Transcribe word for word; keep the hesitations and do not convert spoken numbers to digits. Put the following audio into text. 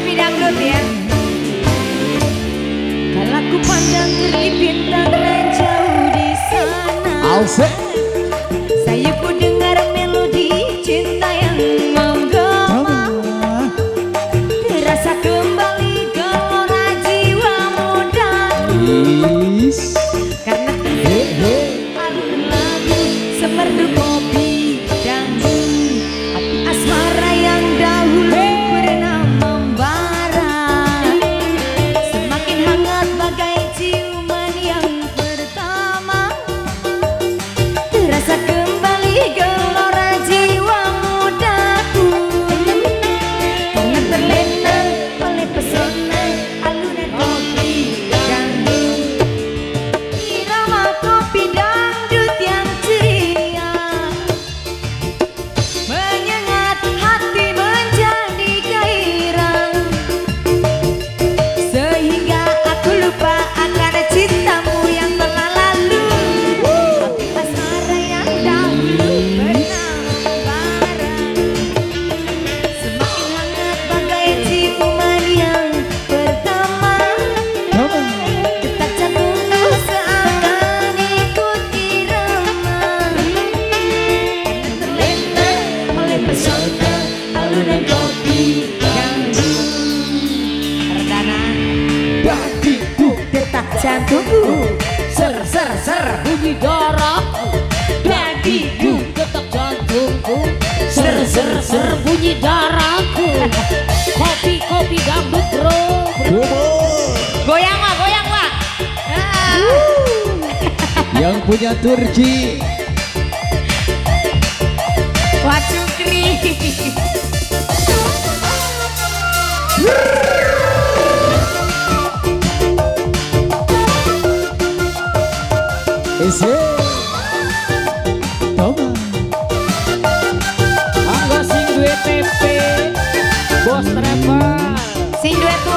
kopi dangdut ya. Kalau ku pandang dari bintang nan jauh di sana, Alse. saya pun dengar melodi cinta yang menggema. Terasa kembali gelora jiwa mudaku. Karena alun lagu semerdu kopi dangdut, api asmara yang dahulu pernah membara, semakin hangat bagai ciuman yang pertama. Terasa kembali gelora jiwa mudaku, karena terlena oleh pesona alunan kopi dangdut. Irama kopi dangdut yang ceria menyengat hati menjadi gairah, sehingga aku lupa akan cintamu yang telah lalu. Api asmara yang dahulu pernah membara, semakin hangat bagai ciuman yang pertama. Detak jantungku seakan ikut irama, karena terlena oleh pesona alunan kopi dangdut. Perdana Bagiku detak jantungku Ser ser ser bunyi darahku, bagiku detak jantungku. Ser ser ser bunyi darahku. Kopi kopi dangdut bro. goyang lah, goyang lah. Ah. yang punya Turki. Wah Cukri. Ese. Toma. Angga sing duwe T P, bos travel. Sing duet